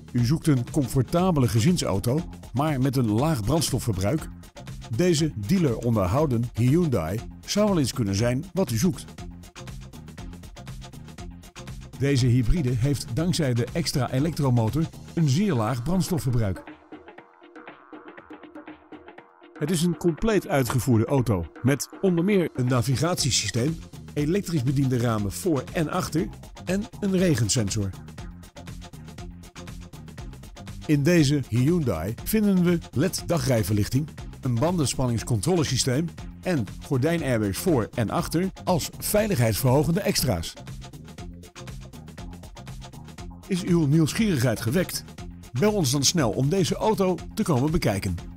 U zoekt een comfortabele gezinsauto, maar met een laag brandstofverbruik? Deze dealer onderhouden Hyundai zou wel eens kunnen zijn wat u zoekt. Deze hybride heeft dankzij de extra elektromotor een zeer laag brandstofverbruik. Het is een compleet uitgevoerde auto met onder meer een navigatiesysteem, elektrisch bediende ramen voor en achter en een regensensor. In deze Hyundai vinden we LED-dagrijverlichting, een bandenspanningscontrolesysteem en gordijnairbags voor en achter als veiligheidsverhogende extra's. Is uw nieuwsgierigheid gewekt? Bel ons dan snel om deze auto te komen bekijken.